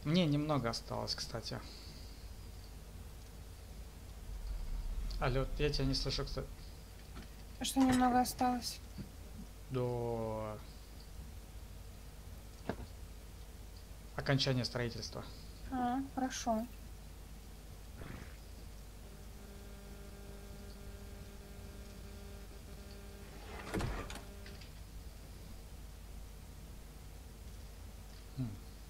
Мне немного осталось, кстати. Алло, я тебя не слышу, кстати. А что немного осталось? До окончания строительства. А, хорошо. Хм.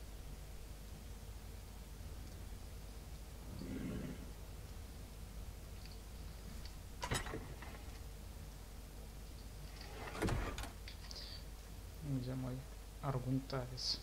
Где мой аргунтарис?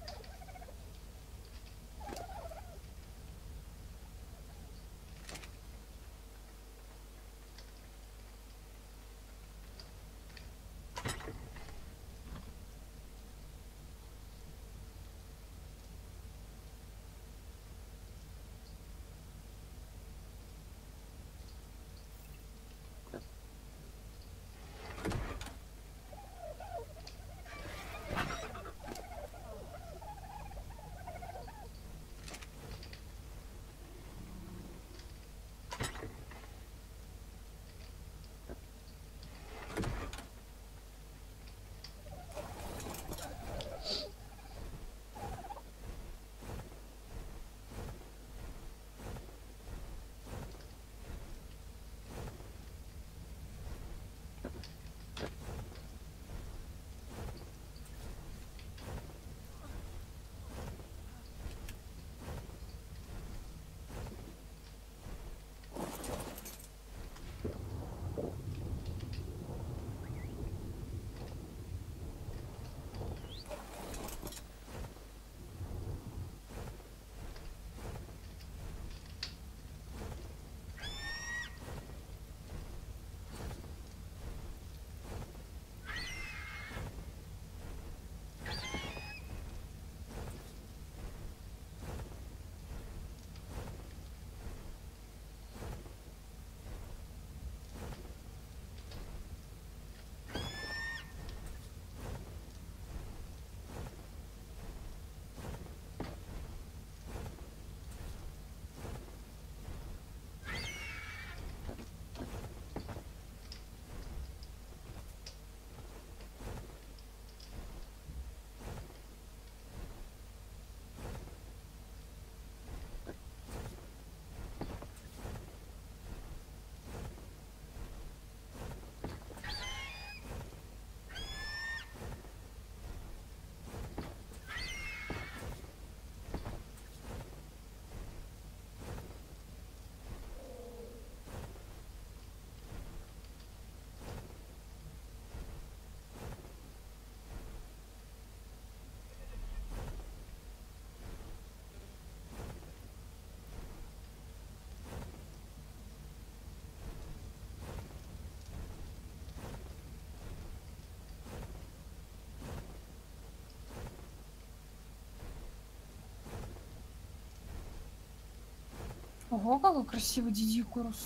Ого, какой красивый дидикурус.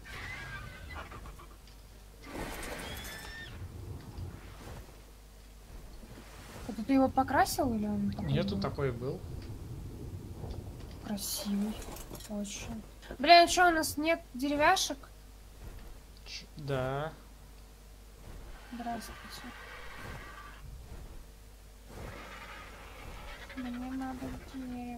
Это ты его покрасил или он такой Нету, был? такой был. Красивый. Очень. Блин, а что, у нас нет деревяшек? Да. Здравствуйте. Мне надо дерево.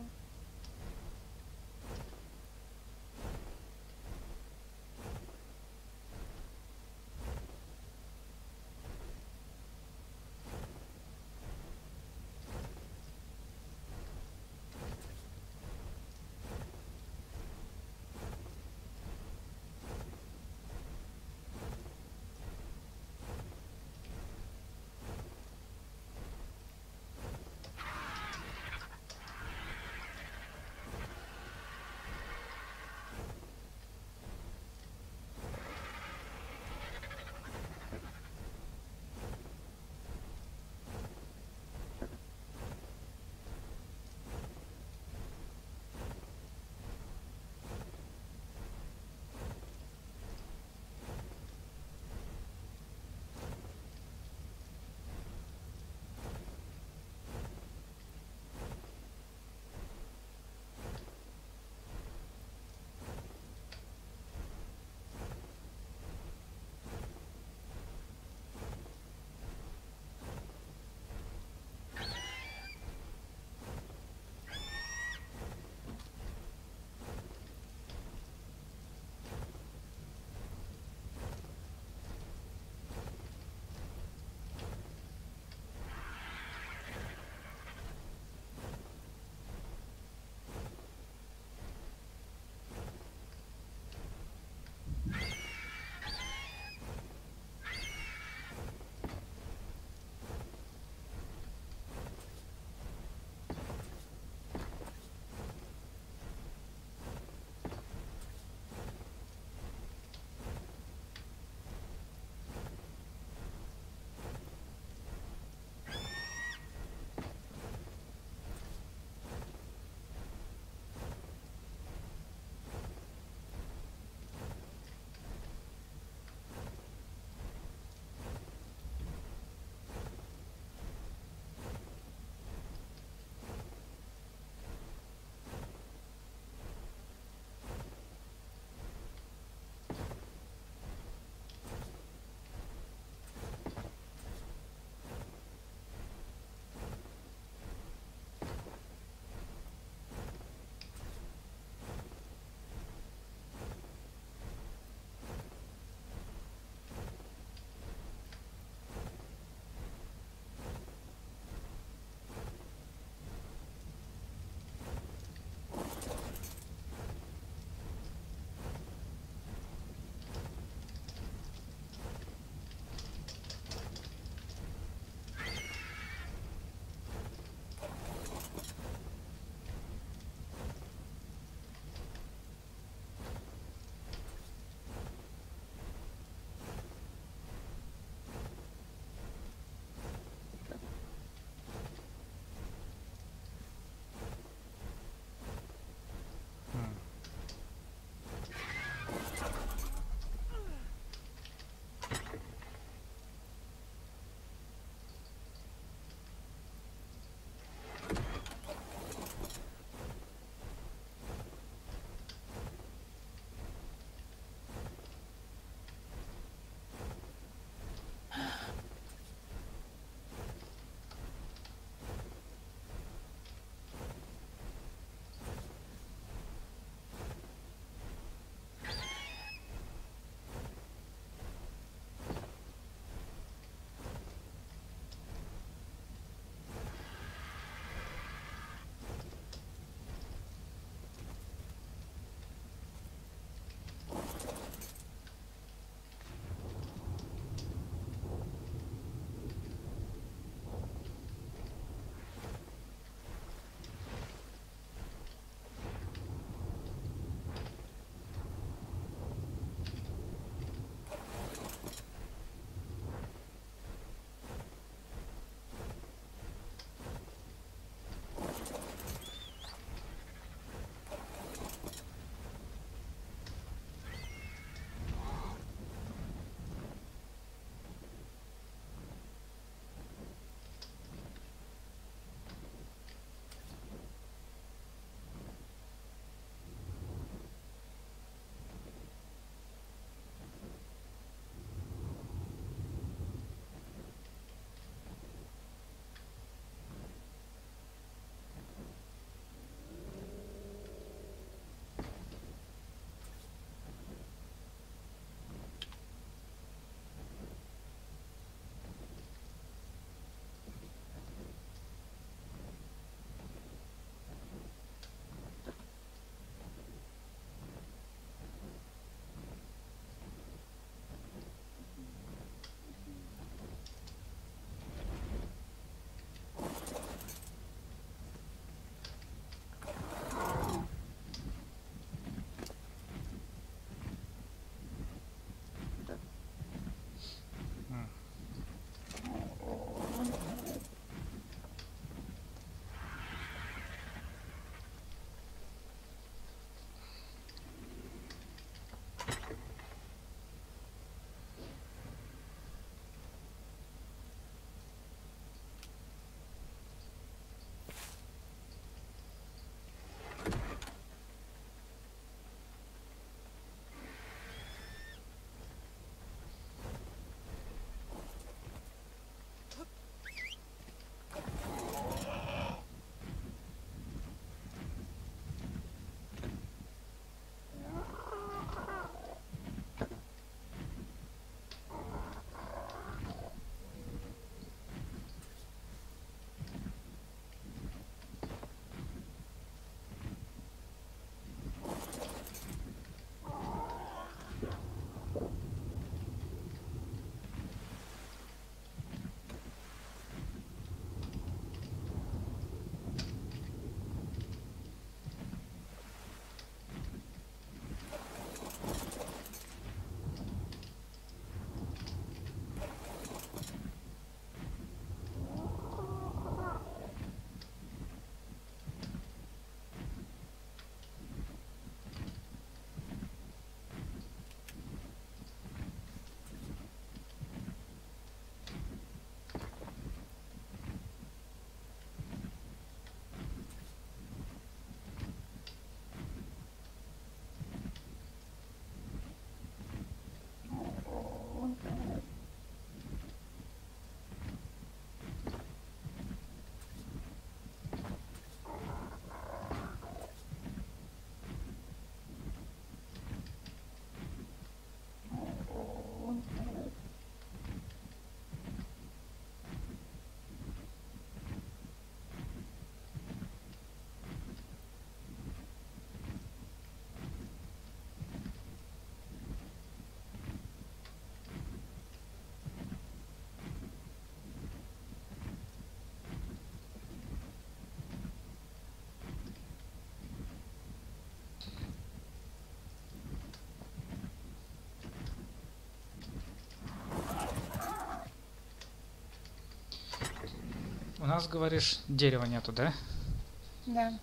У нас, говоришь, дерева нету, да? Да.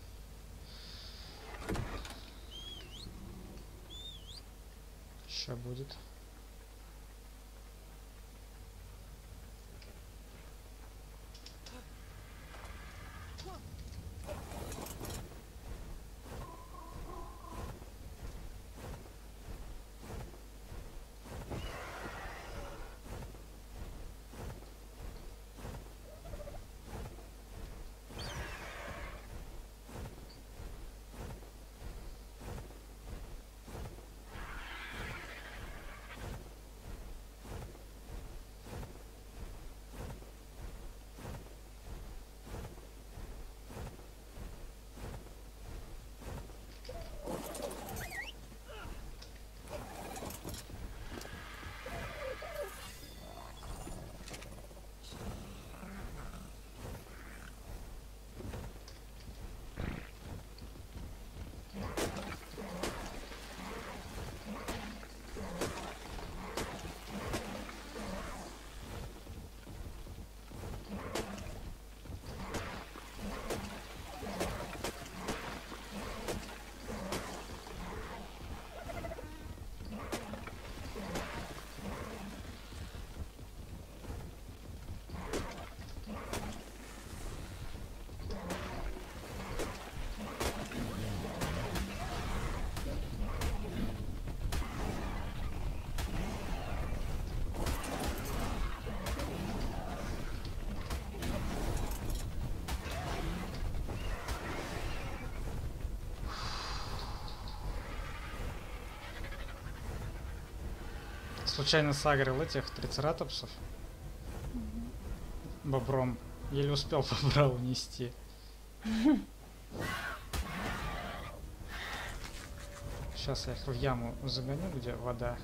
Ща будет. Случайно сагрил этих трицератопсов бобром. Еле успел бобра унести. Сейчас я их в яму загоню, где вода.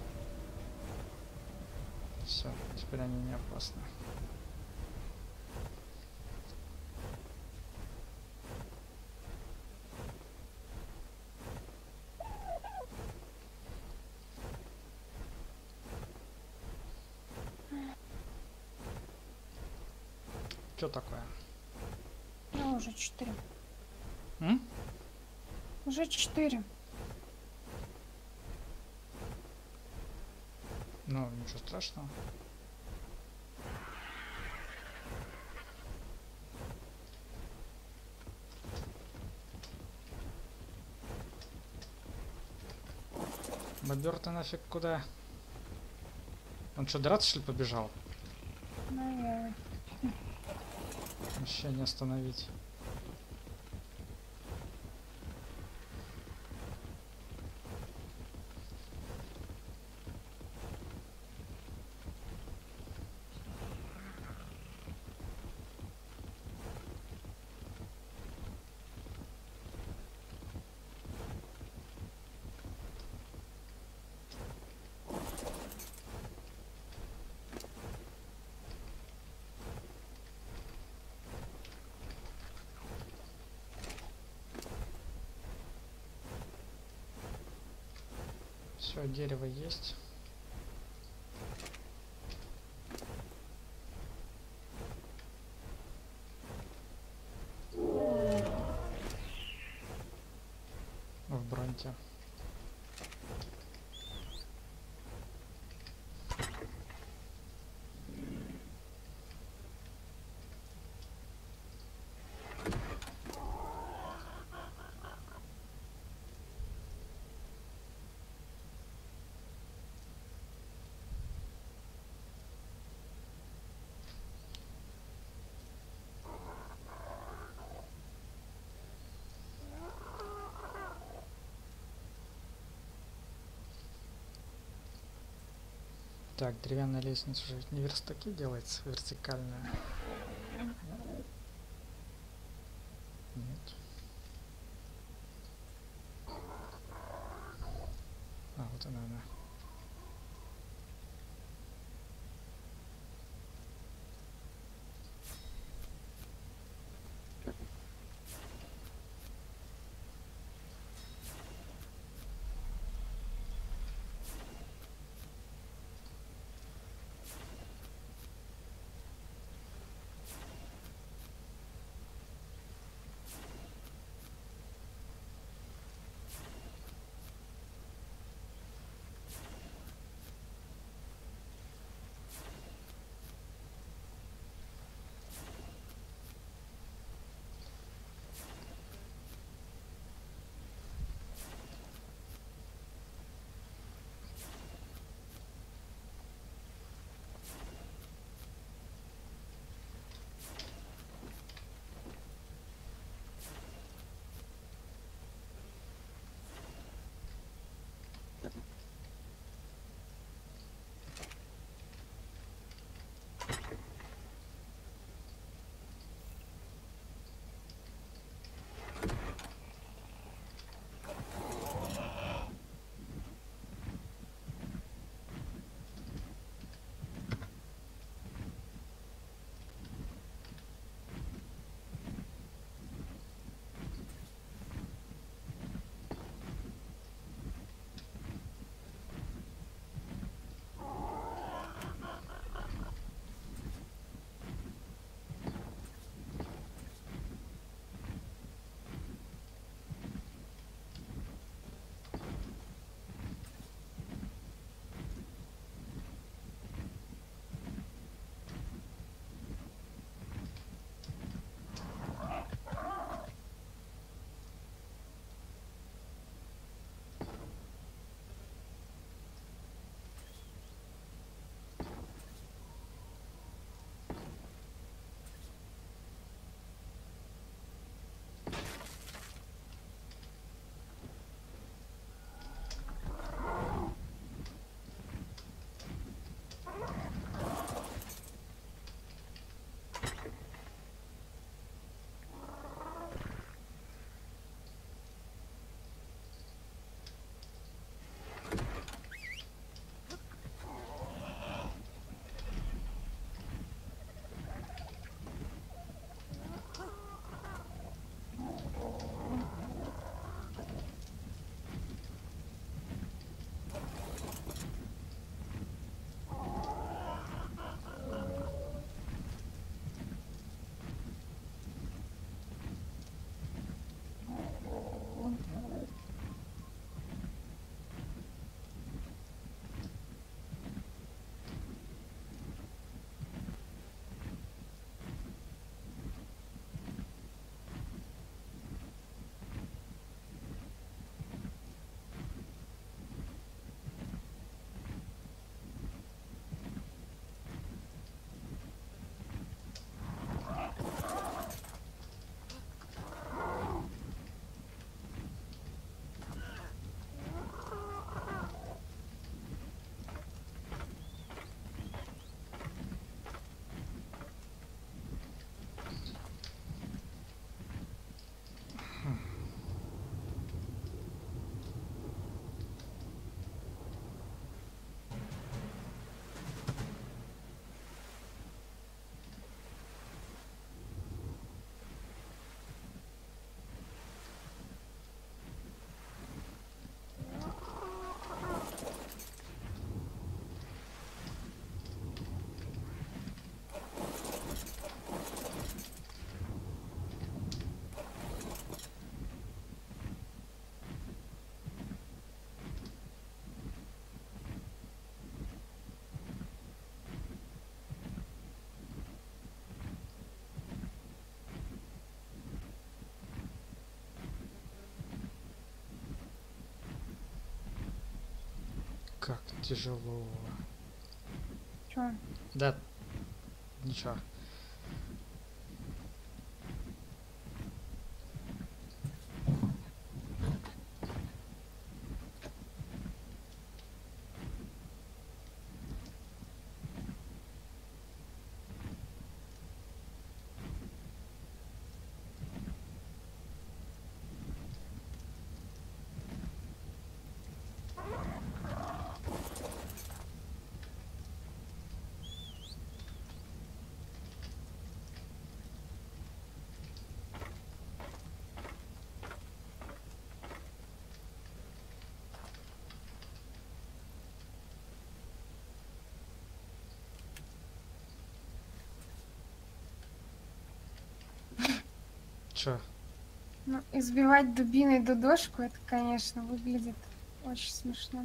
Все, теперь они не опасны. Что такое? Ну, уже 4. М? Уже 4. Ну, ничего страшного. Бобер-то нафиг куда? Он что, драться что ли побежал? Наверное. Вообще не остановить. Все, дерево есть. В бронте. Так, деревянная лестница уже не верстаки делается, вертикальная. Нет. А, вот она. Как тяжело. Чё? Да, ничего. Чё? Ну, избивать дубиной дудошку, это, конечно, выглядит очень смешно.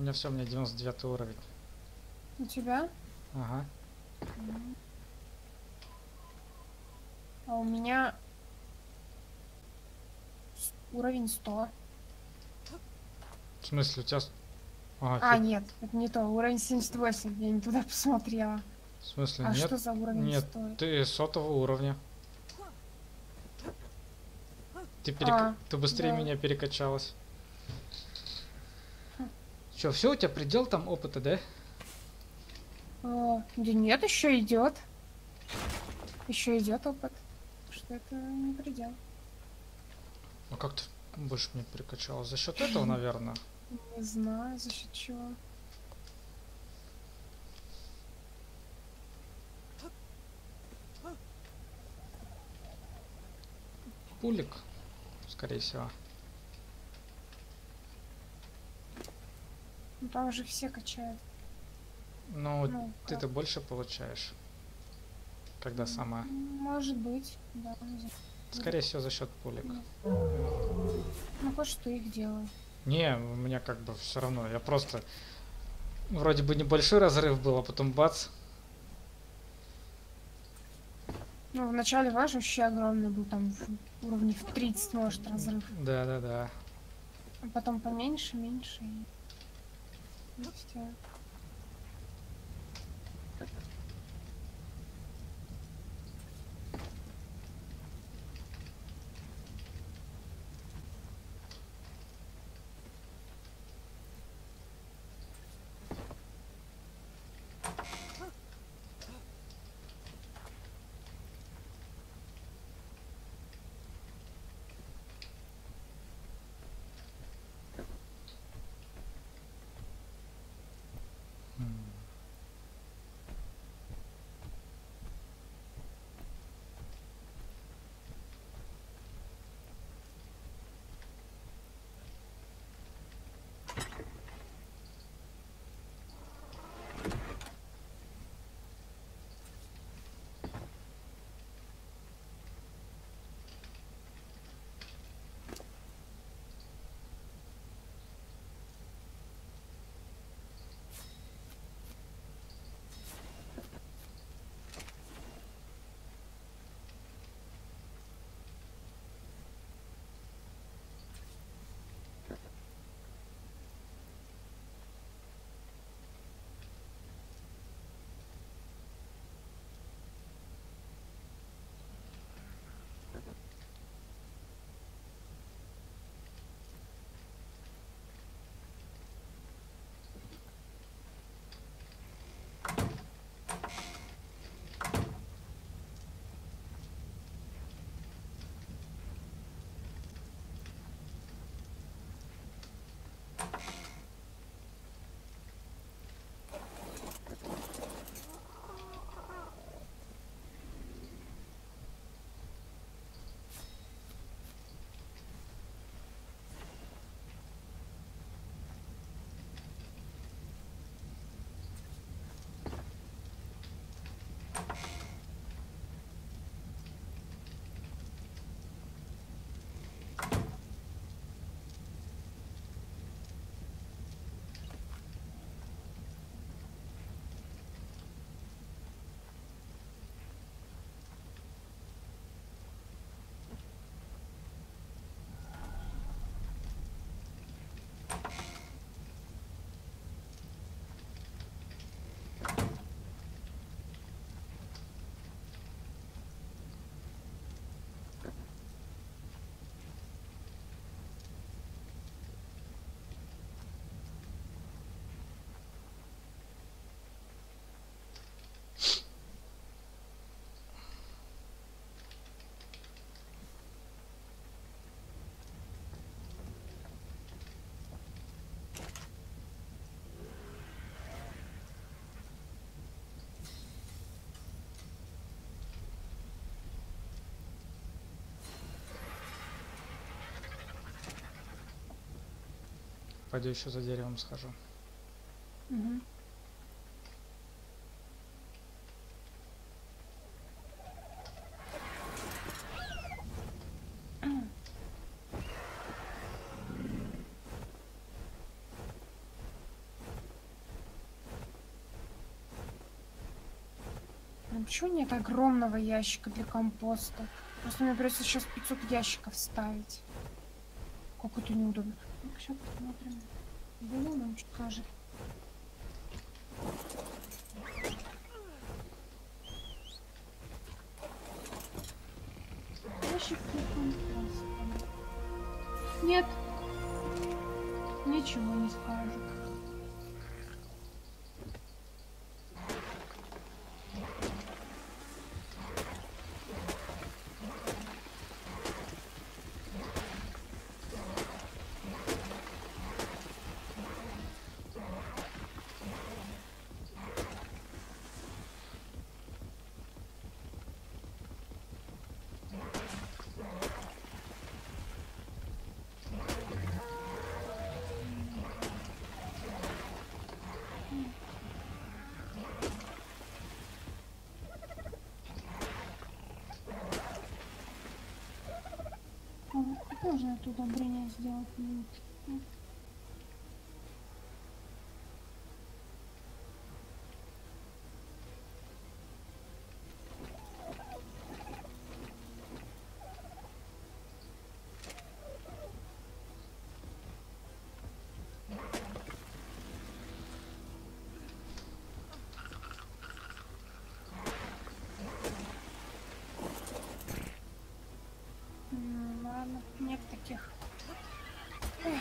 меня все, у меня 99 уровень. У тебя? Ага. А у меня уровень 100. В смысле, у тебя... Ага, А, нет, это не то. Уровень 78. Я не туда посмотрела. В смысле, А нет? что за уровень Нет, 100? ты 100-го уровня. А, Ты быстрее да. меня перекачалась. Че, все, у тебя предел там опыта, да? Да нет, еще идет. Еще идет опыт. Что это не предел. Ну как ты больше меня перекачалась? За счет этого, наверное. Не знаю, за счет чего. Пулик, скорее всего. Ну, там же все качают. Ну, Ну, ты-то как? больше получаешь, когда сама. Может быть, да. Скорее всего, за счет пулик. Ну, хоть что их делаю. Не, у меня как бы все равно. Я просто... Вроде бы небольшой разрыв был, а потом бац. Ну, в начале ваш вообще огромный был, там уровней в 30, может, разрыв. Да-да-да. А потом поменьше, меньше. И все. Пойду еще за деревом схожу. Мгм. Почему нет огромного ящика для компоста? Просто мне придется сейчас 500 ящиков ставить. Как это неудобно. Сейчас посмотрим. Было нам что скажет. Ящик для компоста. Нет. Ничего не скажет. Можно это удобрение сделать? Нет. Ладно, нет таких. Эх.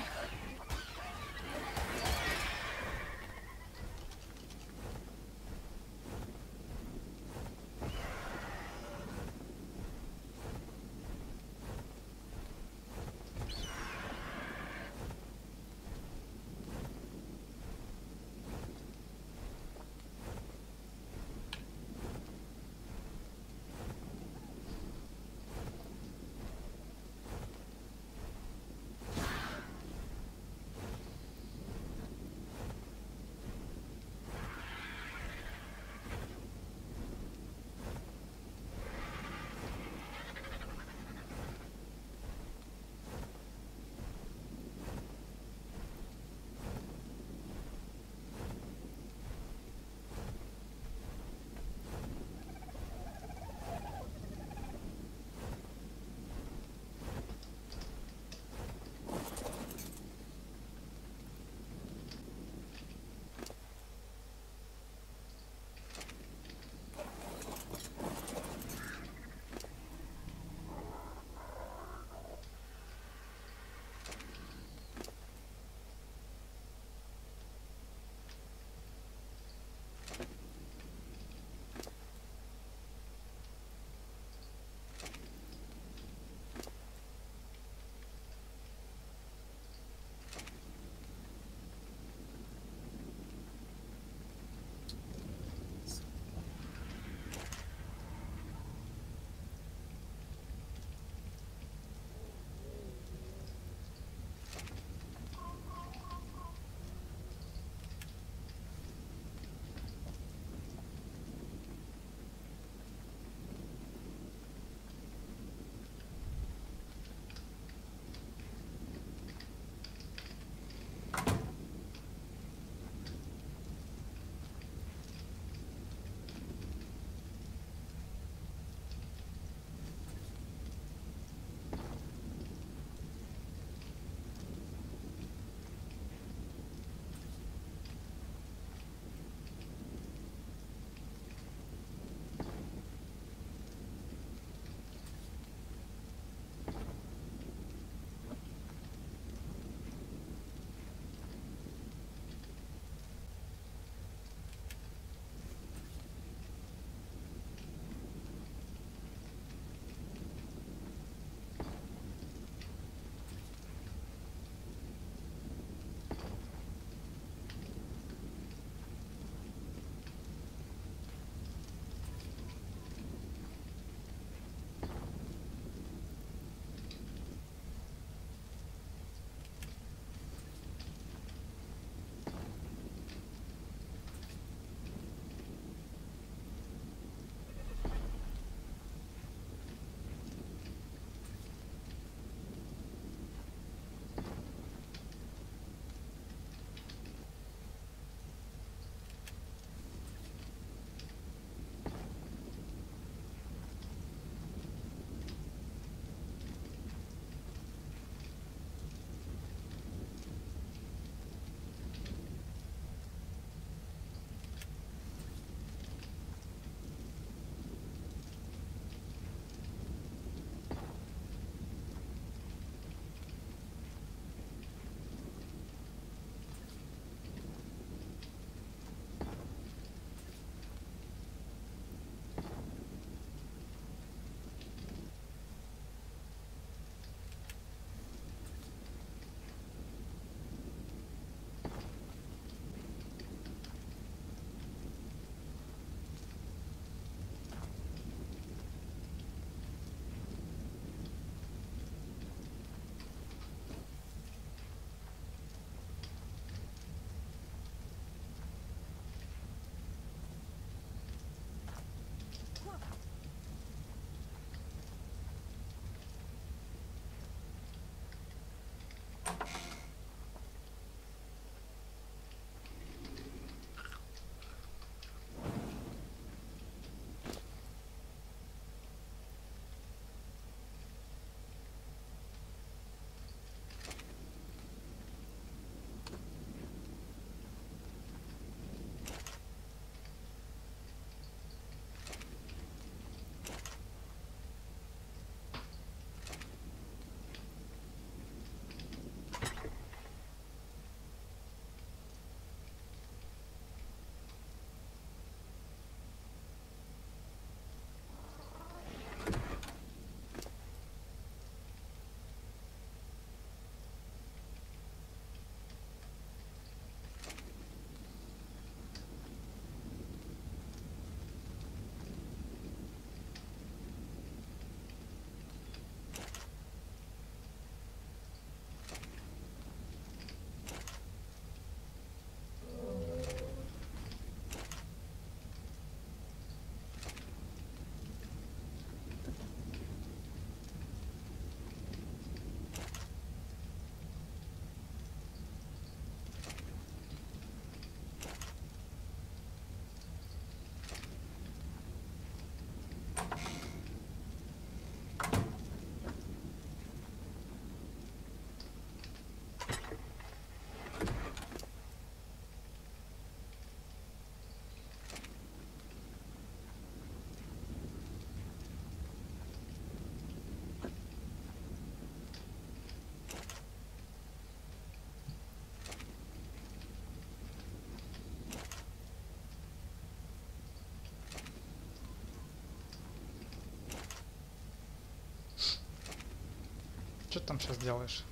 ты там сейчас делаешь?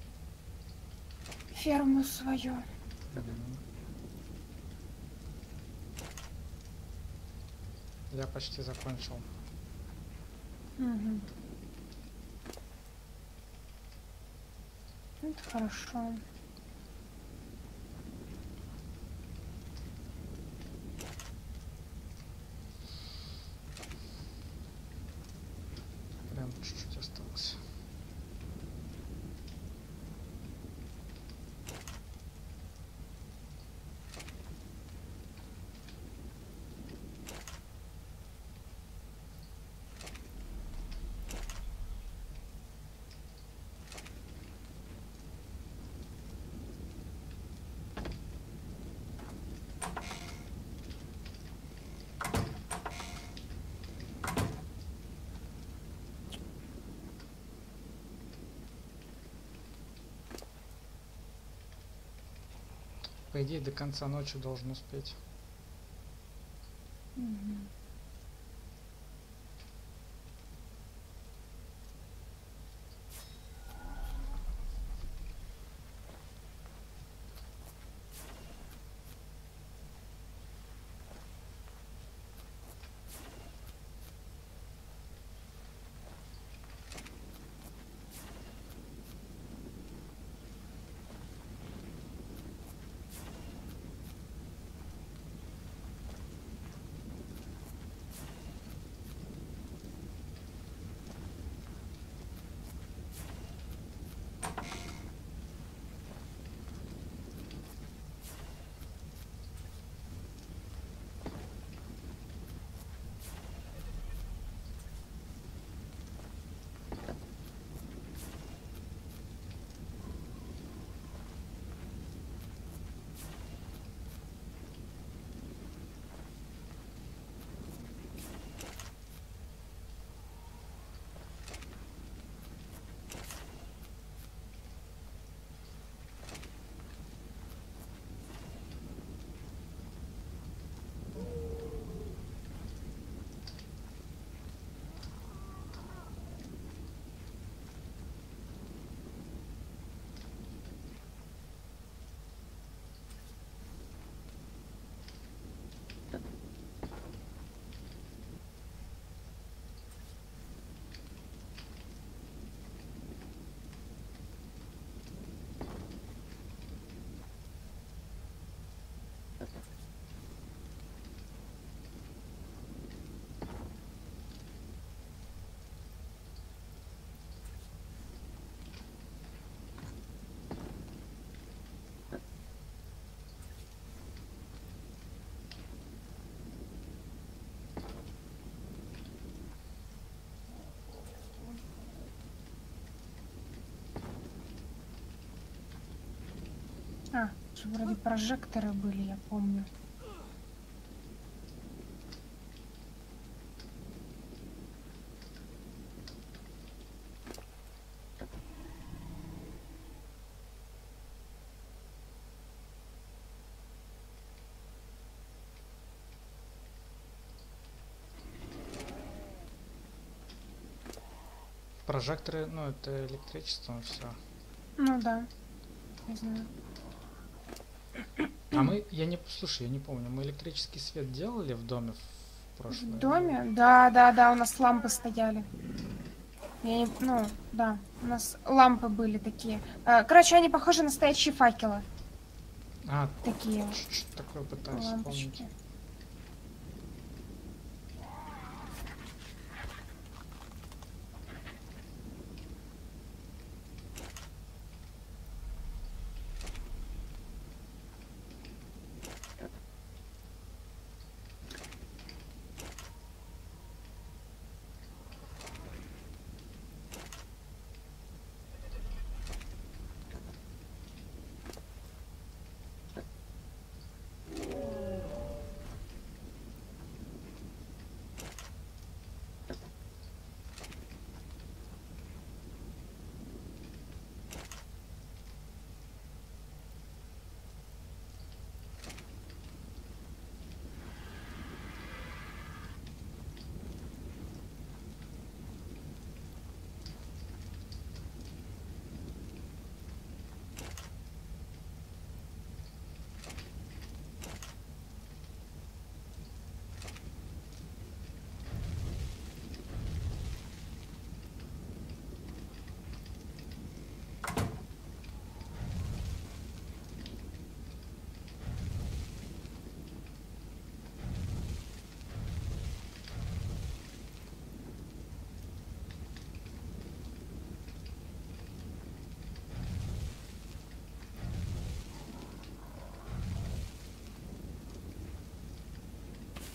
Ферму свою. Я почти закончил. Угу. Это хорошо. Прям чуть-чуть осталось. По идее, до конца ночи должен успеть. Мгм. А, же вроде прожекторы были, я помню. Прожекторы, ну это электричество, все. Ну да, не знаю. А мы, слушай, я не помню, мы электрический свет делали в доме в прошлое? В доме? Да, да, да, у нас лампы стояли. Ну, да, у нас лампы были такие. Короче, они похожи на настоящие факелы. А, Такие что такое пытаюсь лампочки. вспомнить.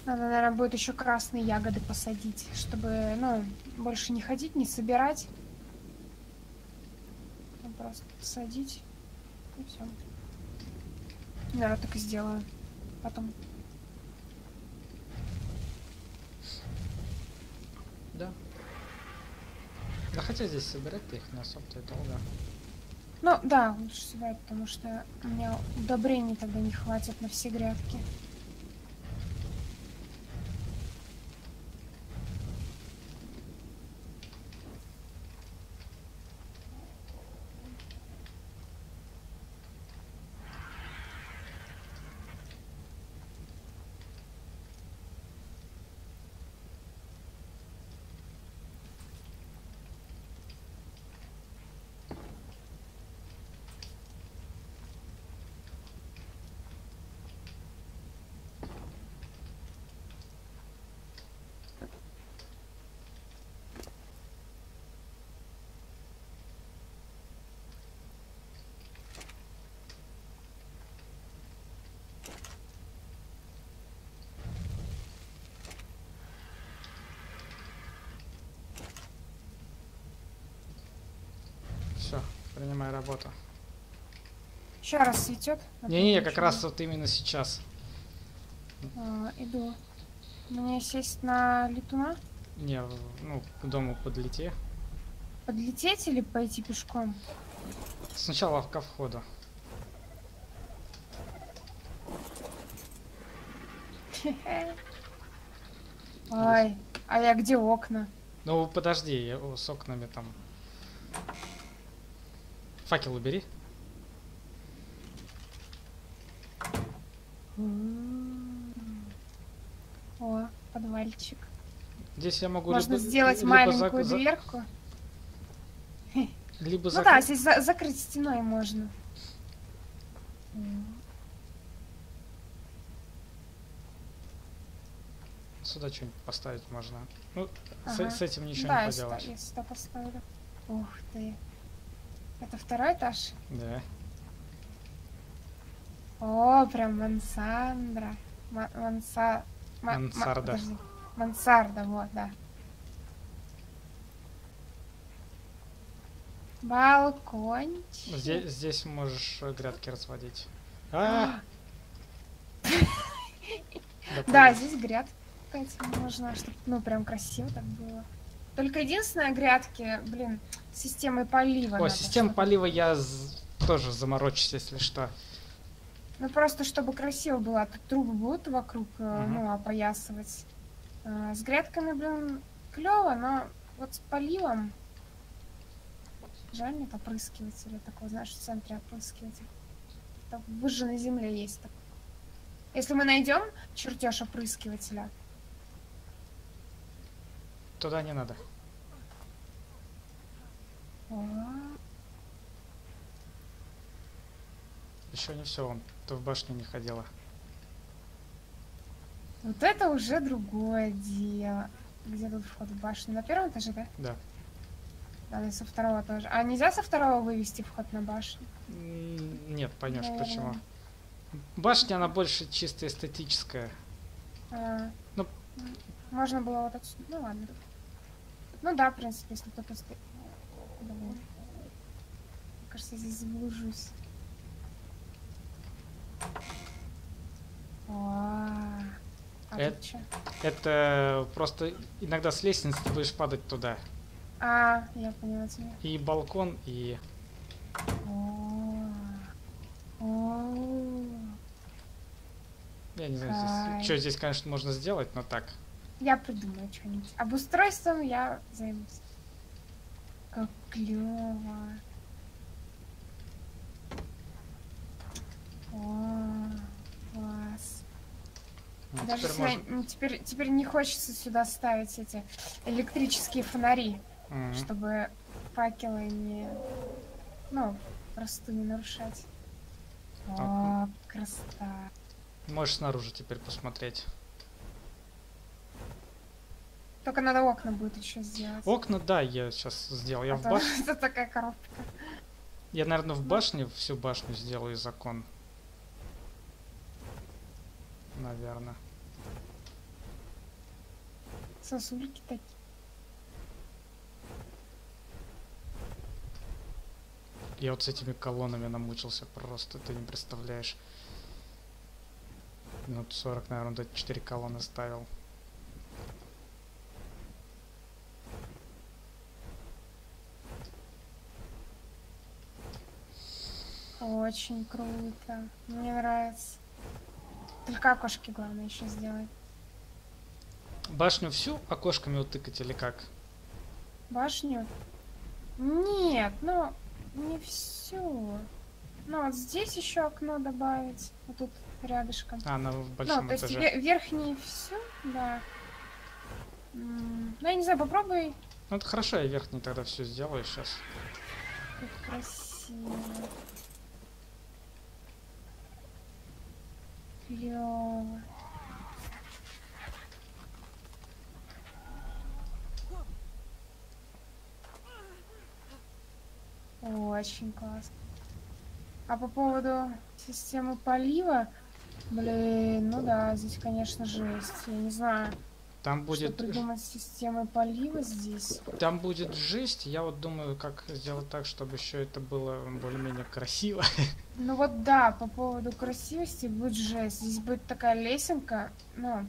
Надо, наверное, будет еще красные ягоды посадить, чтобы, ну, больше не ходить, не собирать. А просто посадить. И все. Наверное, так и сделаю. Потом. Да. Да хотя здесь собирать-то их не особо-то и долго. Ну, да, лучше собирать, потому что у меня удобрений тогда не хватит на все грядки. Все, принимай работу. Еще раз цветет. Не-не, как раз вот именно сейчас. Иду. Мне сесть на летуна? Не, ну, к дому подлети. Подлететь или пойти пешком? Сначала ко входу. Ой, а я где окна? Ну, подожди, с окнами там. Факел убери. О, подвальчик. Здесь я могу Можно либо, сделать либо маленькую дверку. либо Ну да, здесь закрыть стеной можно. Сюда что-нибудь поставить можно. Ну, Ага. с этим ничего Да, не я поделаешь. я сюда поставлю. Ух ты. Это второй этаж? Да. О, прям мансандра. Мансарда. Подожди. Мансарда, вот, да. Балкончик. Здесь можешь грядки разводить. А! Да, здесь грядки можно, чтобы, ну, прям красиво так было. Только единственное, грядки, блин, с системой полива. О, надо, система чтобы- полива я тоже заморочусь, если что. Ну, просто чтобы красиво было. А тут трубы будут вокруг, Мгм. ну, опоясывать. С грядками, блин, клево, но вот с поливом... Жаль, нет опрыскивателя такого, знаешь, в центре опрыскивателя. Так в выжженной земле есть такой. Если мы найдем чертеж опрыскивателя, Туда не надо. Еще не все, ты в башню не ходила. вот это уже другое дело. Где тут вход в башню? На первом этаже, да? Да. Надо и со второго тоже. А нельзя со второго вывести вход на башню? Нет, поймешь Наверное. почему. Башня, она больше чисто эстетическая. Ну. Можно было вот отсюда. Ну ладно. Ну да, в принципе, если кто-то стоит. Блин. Мне кажется, здесь заблужусь. А тут чё? Это просто иногда с лестницы ты будешь падать туда. Я поняла тебя. И балкон, и... Я не знаю, что здесь, конечно, можно сделать, но так. Я придумаю что-нибудь. Обустройством я займусь. Как клево. О, класс. Ну, Даже теперь не хочется сюда ставить эти электрические фонари, чтобы факелы не, ну, просто не нарушать. О, красота. Можешь снаружи теперь посмотреть. Только надо окна будет еще сделать. Окна, да, я сейчас сделал. Я в башне. Это такая коробка. Я, наверное, в башне всю башню сделаю из окон. Наверное. Сосульки такие. Я вот с этими колоннами намучился просто, ты не представляешь. Минут 40, наверное, до 4 колонны ставил. Очень круто. Мне нравится. Только окошки главное еще сделать. Башню всю окошками утыкать или как? Башню? Нет, ну не всю. Ну вот здесь еще окно добавить. Вот тут рядышком. А, на Ну, большом то есть этаже. верхний всю, да. Ну, я не знаю, попробуй. Ну это хорошо, я верхний тогда все сделаю сейчас. Как красиво. Клево. Очень классно. А по поводу системы полива, блин, ну да, здесь, конечно, жесть. Я не знаю, Там что будет, придумать с системой полива здесь. там будет жесть. Я вот думаю, как сделать так, чтобы еще это было более-менее красиво. Ну вот да, по поводу красивости будет жесть. Здесь будет такая лесенка, ну...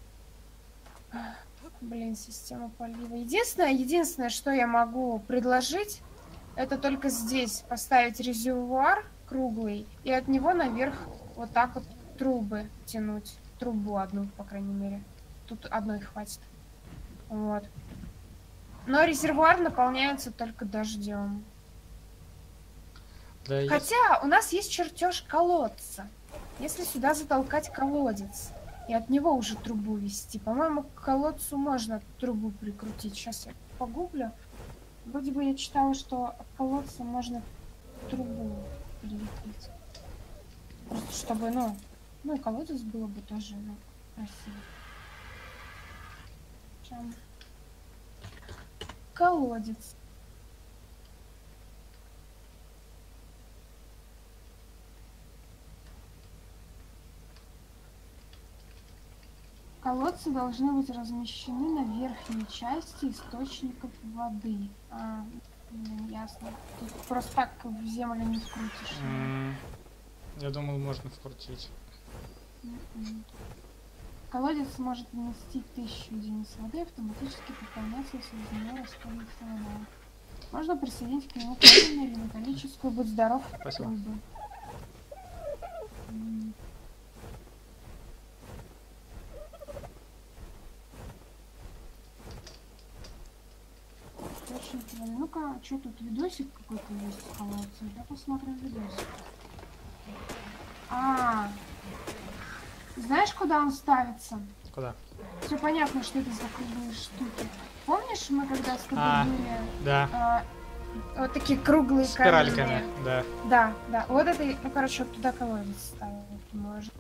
Блин, система полива. Единственное, что я могу предложить, это только здесь поставить резервуар круглый и от него наверх вот так вот трубы тянуть. Трубу одну, по крайней мере. Тут одной хватит. Вот. Но резервуар наполняется только дождем. Да, Хотя у нас есть чертеж колодца. Если сюда затолкать колодец и от него уже трубу вести, по-моему, к колодцу можно трубу прикрутить. Сейчас я погуглю. Вроде бы я читала, что от колодца можно трубу прилепить. Просто чтобы, ну и колодец было бы тоже, красиво. Чем колодец. Колодцы должны быть размещены на верхней части источников воды. Ясно. Тут просто так в землю не вкрутишь. Я думал, можно вкрутить. Колодец может вместить 1000 единиц воды, автоматически пополняться, если из него расходуется вода. Можно присоединить к нему каменную или металлическую, будь здоров, Спасибо. трубы. Ну-ка, что тут, видосик какой-то есть в колодце? Я посмотрю видосик. Знаешь, куда он ставится? Куда? Все понятно, что это за круглые штуки. Помнишь, мы когда с тобой были? Да. Вот такие круглые Спиральками, каменные. да. Да. Вот это, ну, короче, вот туда колодец ставить можно.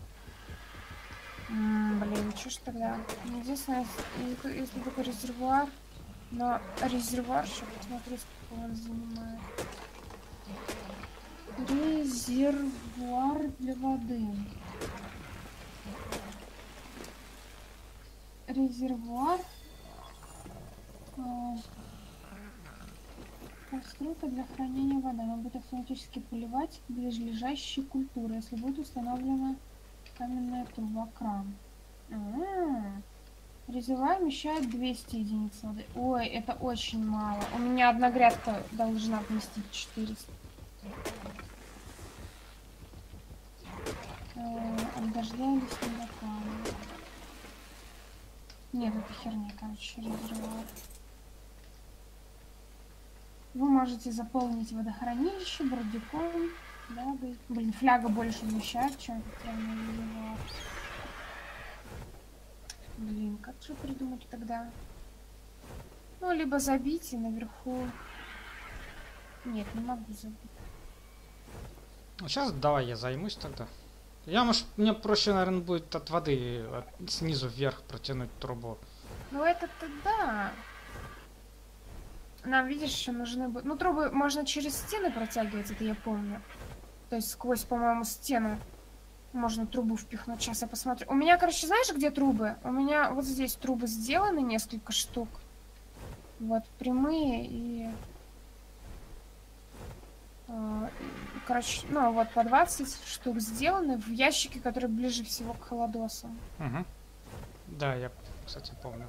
Блин, что ж тогда? Единственное, если такой резервуар. Но резервуар, сейчас посмотрю, сколько он занимает. Резервуар для воды. Резервуар. Постройка для хранения воды. Она будет автоматически поливать ближайшие культуры, если будет установлена каменная труба-кран. Резервуар вмещает 200 единиц воды. Ой, это очень мало. У меня одна грядка должна вместить 400. От дождя или снегопада. Нет, это херня, короче, резервуар. Вы можете заполнить водохранилище бродяком. Да, блин, фляга больше вмещает, чем резервуар. Блин, как же придумать тогда? Ну, либо забить и наверху... Нет, не могу забить. Ну, сейчас давай я займусь тогда. Мне проще, наверное, будет от воды снизу вверх протянуть трубу. Ну, это-то да. Нам, видишь, еще нужны будут... Ну, трубы можно через стены протягивать, это я помню. То есть сквозь, по-моему, стену Можно трубу впихнуть. Сейчас я посмотрю. У меня, короче, знаешь, где трубы? У меня вот здесь трубы сделаны, несколько штук. Вот, прямые и... короче, ну вот по 20 штук сделаны в ящике, который ближе всего к холодосам. Угу. Да, я, кстати, помню.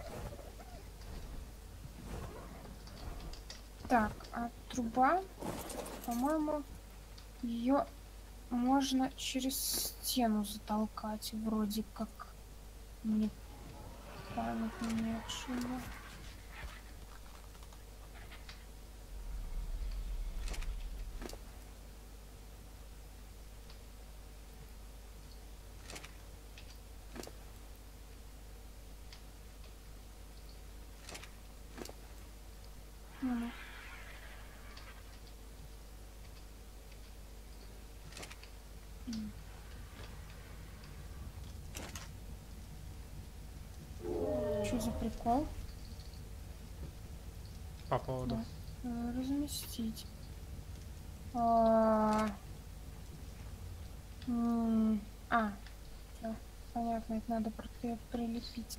Так, а труба, по-моему, ее можно через стену затолкать, вроде как. Мне память не отшила. Что за прикол? По поводу. Разместить. А, всё, понятно, это надо прилепить.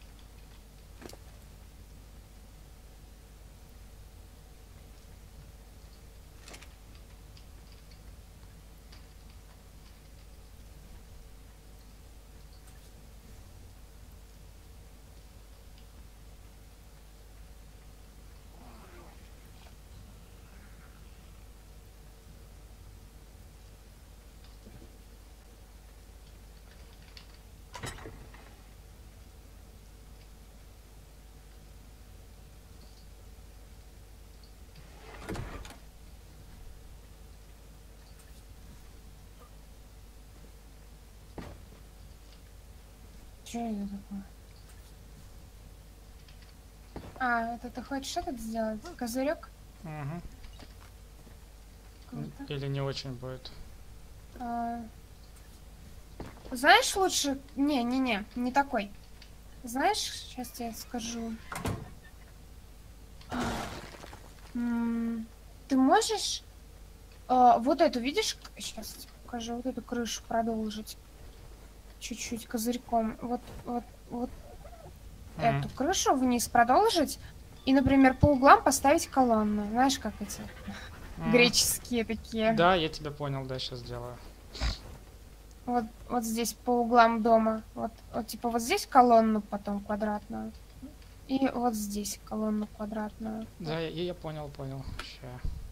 Что это такое? Это ты хочешь этот сделать? Козырек? Угу. Круто. Или не очень будет. Знаешь, лучше... Не такой. Знаешь, сейчас я скажу. Ты можешь вот эту, видишь? Сейчас я тебе покажу. Вот эту крышу продолжить. Чуть-чуть козырьком. Вот эту крышу вниз продолжить. И, например, по углам поставить колонны. Знаешь, как эти греческие такие. Да, я тебя понял, да, сейчас сделаю. Вот здесь по углам дома. Вот типа вот здесь колонну потом квадратную. И вот здесь колонну квадратную. Да, я понял. Ща.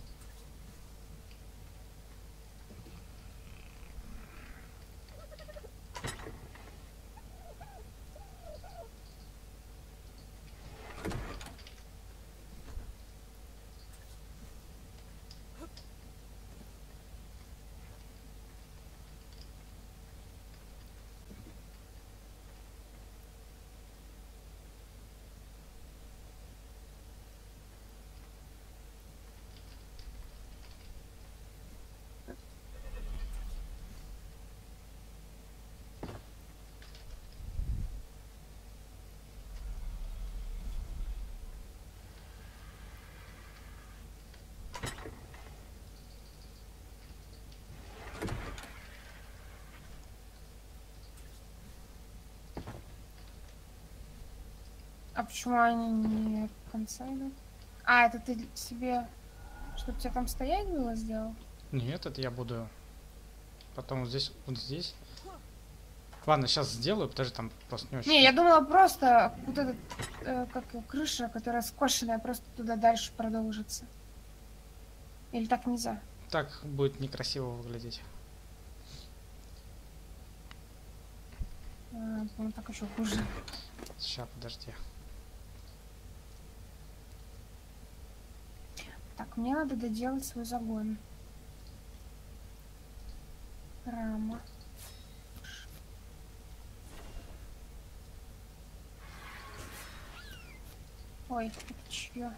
А почему они не в конце идут? Это ты себе, чтобы тебе там стоять было, сделал? Нет, это я буду потом вот здесь. Ладно, сейчас сделаю, подожди, там просто не очень. Не, я думала просто вот этот, крыша, которая скошенная, просто туда дальше продолжится. Или так нельзя? Так будет некрасиво выглядеть. По-моему, так еще хуже. Сейчас, подожди. Так, мне надо доделать свой загон. Рама. Ой, это чье?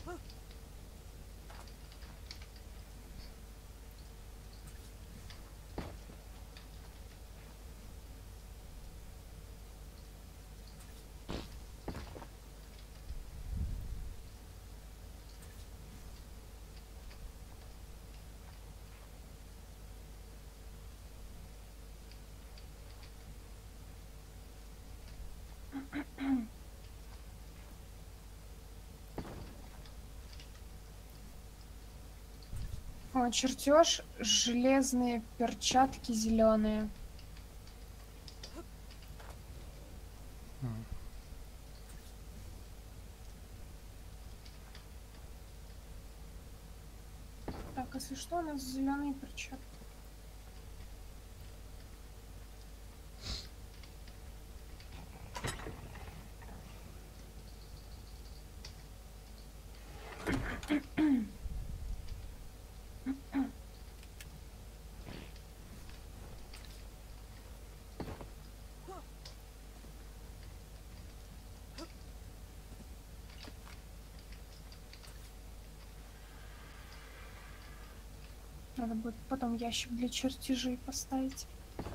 О, чертеж, железные перчатки зеленые. М. Так, если что, у нас зеленые перчатки. Надо будет потом ящик для чертежей поставить.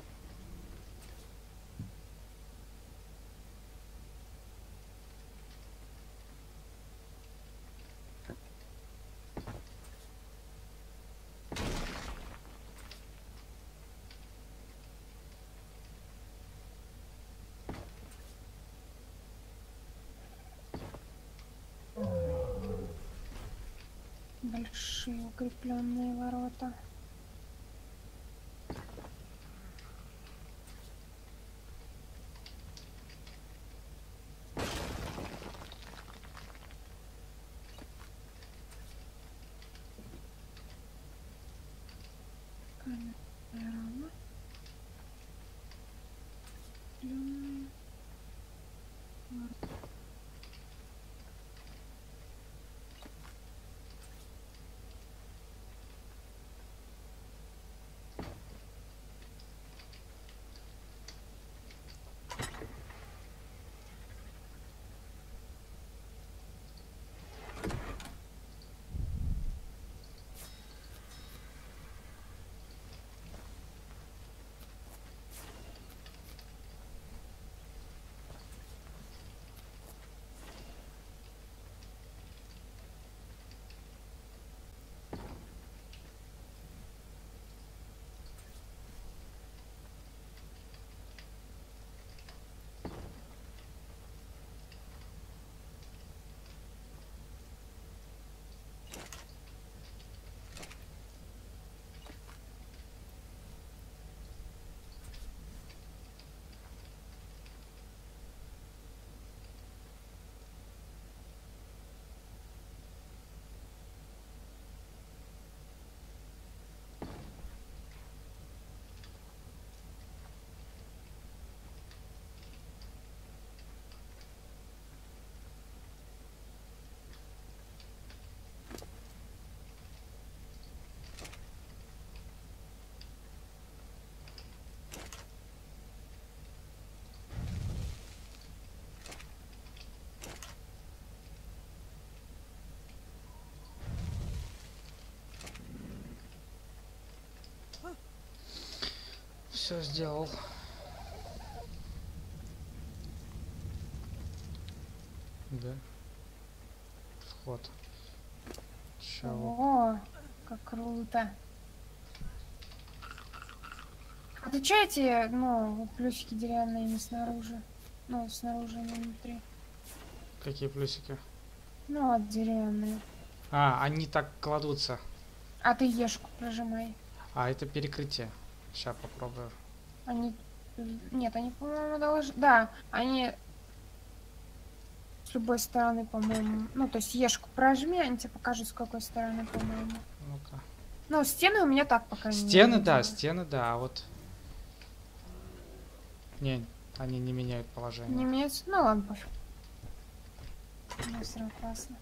Большие укрепленные ворота. Каменная рама. Укрепленные ворота. Все сделал. Да. Вход. Чего? О, как круто. Отличаете, ну, плюсики деревянные не снаружи. Ну, снаружи, не внутри. Какие плюсики? Ну, вот деревянные. А, они так кладутся. А ты ешку прожимай. А, это перекрытие. Сейчас попробую. Они... Нет, они, по-моему, должны... Да, они с любой стороны, по-моему... Ну, то есть ешку прожми, они тебе покажут, с какой стороны, по-моему. Ну-ка. Ну, стены у меня так, по крайней мере, Стены, да, делают. стены, да, а вот... Не, они не меняют Не положение. имеется? Ну, ладно, пофиг. Ну, все равно классно.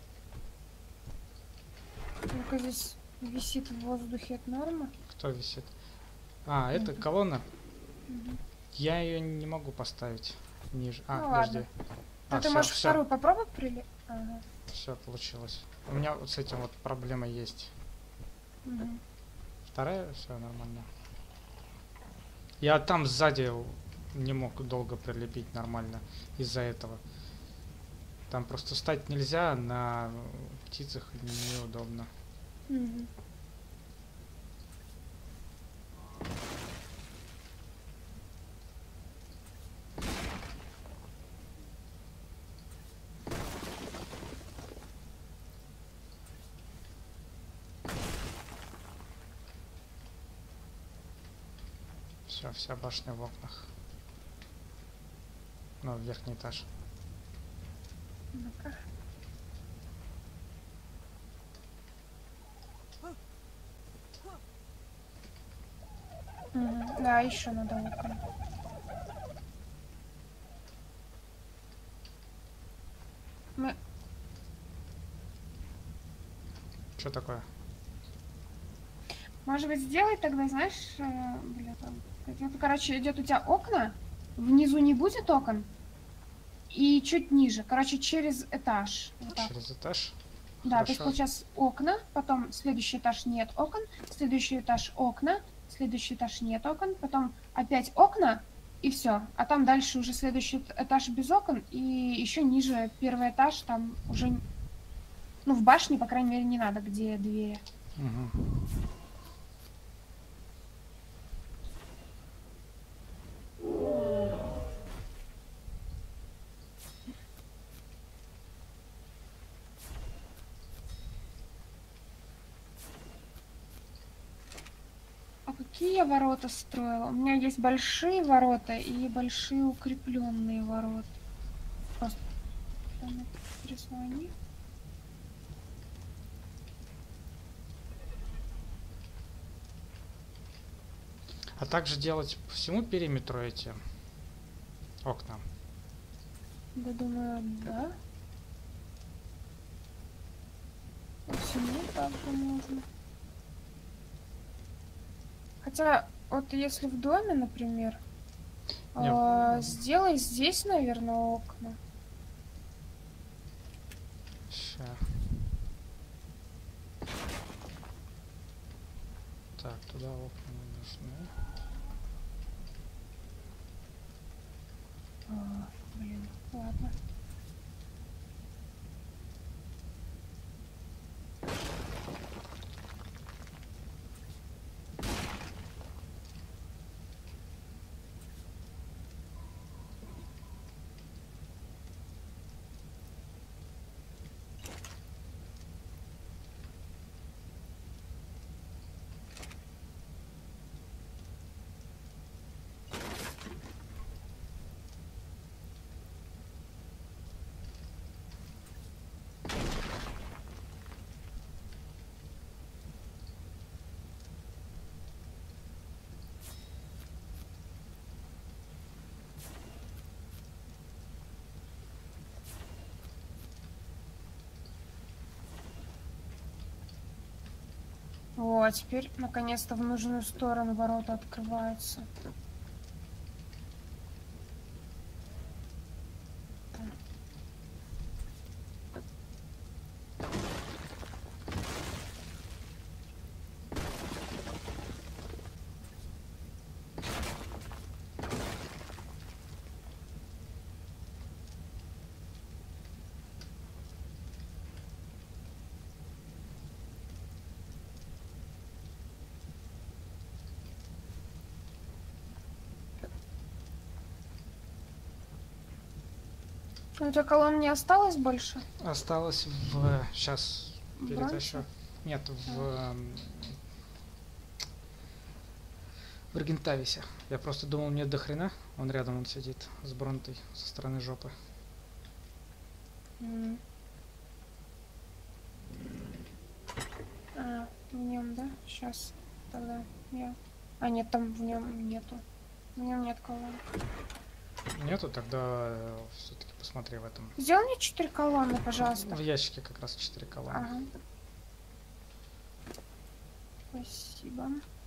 Только здесь висит в воздухе, это норма? Кто висит? А, это Мгм. колонна. Мгм. Я ее не могу поставить ниже. А, Ну, подожди. ладно. А, А ты всё, можешь всё. вторую попробовать Ага. Все получилось. У меня вот с этим вот проблема есть. Мгм. Вторая, все нормально. Я там сзади не мог долго прилепить нормально из-за этого. Там просто встать нельзя, на птицах неудобно. Мгм. Все, вся башня в окнах. Ну, верхний этаж. Ну-ка. Мгм. Да, еще надо окна. Мы... Что такое? Может быть, сделай тогда, знаешь, бля, там, это, короче, идет у тебя окна, внизу не будет окон, и чуть ниже, короче, через этаж. Вот так. Через этаж? Да, то есть Хорошо. получается окна, потом следующий этаж нет окон, следующий этаж окна, следующий этаж нет окон, потом опять окна, и все. А там дальше уже следующий этаж без окон, и еще ниже первый этаж, там уже, ну, в башне, по крайней мере, не надо, где двери. Угу. А какие я ворота строила? У меня есть большие ворота и большие укрепленные ворота. Просто перезвони. А также делать по всему периметру эти окна. Да, думаю, да. По всему также можно. Хотя, вот если в доме, например, Не, сделай здесь, наверное, окна. ща. Так, туда окна не нужны. Блин, ладно. О, а теперь наконец-то в нужную сторону ворота открываются. У тебя колонн не осталось больше? Осталось в... Сейчас перетащу. Бронза? Нет, в Аргентависе. Я просто думал, нет до хрена. Он рядом, он сидит с бронтой со стороны жопы. А, в нем, да? Сейчас. Тогда я. А, нет, там в нем нету. В нем нет колонн. Нету, тогда все-таки посмотри в этом. Сделай мне 4 колонны, пожалуйста. В ящике как раз 4 колонны. Ага. Спасибо.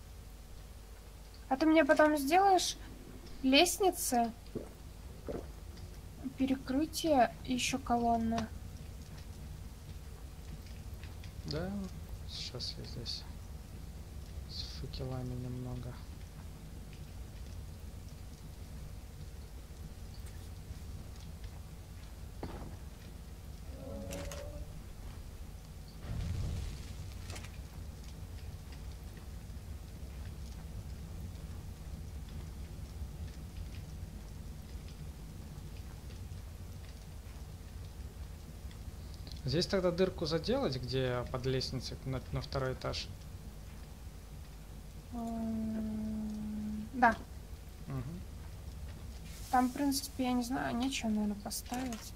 А ты мне потом сделаешь лестницы, перекрытие и еще колонны. Да, сейчас я здесь с факелами немного. Здесь тогда дырку заделать, где под лестницей на второй этаж. Да. Мгм. Там, в принципе, я не знаю, нечего, наверное, поставить.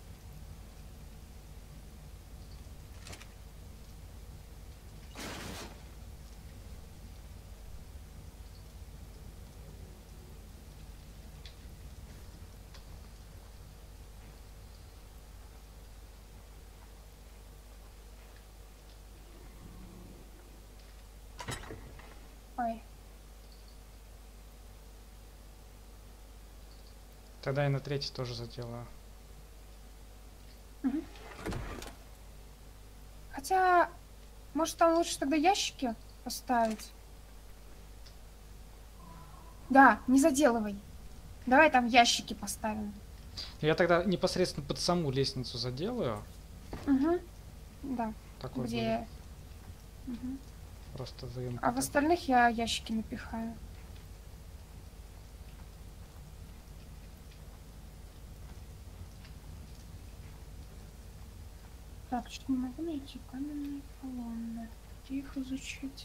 Ой. Тогда я на третий тоже заделаю. Хотя, может, там лучше тогда ящики поставить? Да, не заделывай. Давай там ящики поставим. Я тогда непосредственно под саму лестницу заделаю. Угу. Да. Такой будет Где... Мгм. просто выемка. А в так. остальных я ящики напихаю. Так, что не могу найти каменные колонны. Где их изучить?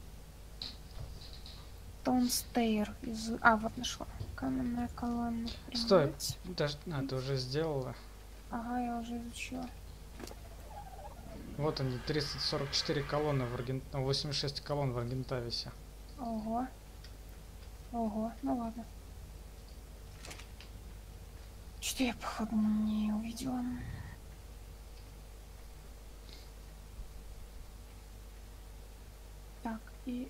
Тонстейр из... А, вот нашла. Каменная колонна. Стой. Принять. Даже... ты уже сделала. Ага, я уже изучила. Вот они, 344 колонны в 86 колонн в Аргентависе. Ого. Ого, ну ладно. Что я, походу, не увидела. Так, и...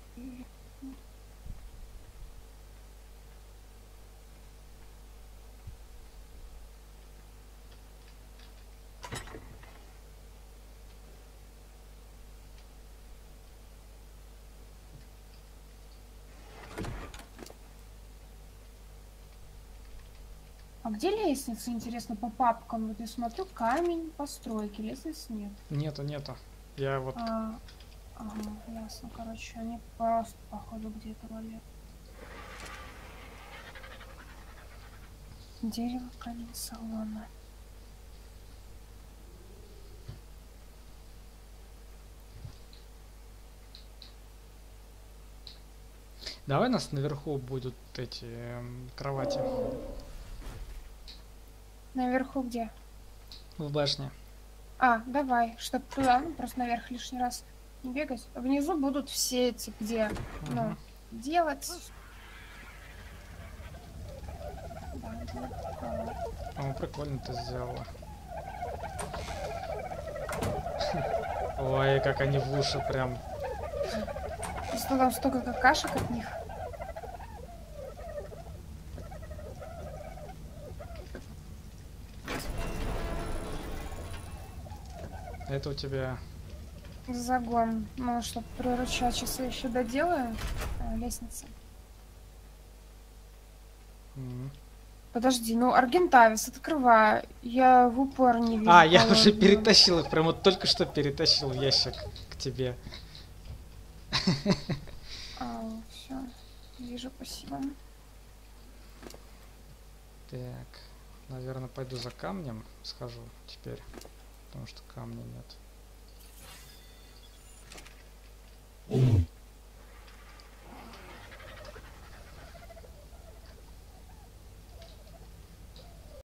А где лестница, интересно, по папкам? Вот я смотрю, камень, постройки, лестниц нет. Нету. Я вот... Ага, ясно, короче, они просто, походу, где-то валят. Дерево, камень, солома. Давай у нас наверху будут эти кровати. Наверху где? В башне. А, давай, чтобы туда, ну, просто наверх лишний раз не бегать. Внизу будут все эти, где, ну, Мгм. делать. Да, будет, О, прикольно ты сделала. Ой, как они в уши прям. просто там столько какашек от них. Это у тебя... Загон. Ну, чтобы приручать, сейчас я еще доделаю лестницы. Мгм. Подожди, ну Аргентавис, открывай. Я в упор не вижу. А, я уже колонну. перетащил их, прям вот только что перетащил в ящик к тебе. Все. Вижу, спасибо. Так, наверное, пойду за камнем схожу теперь, потому что камня нет.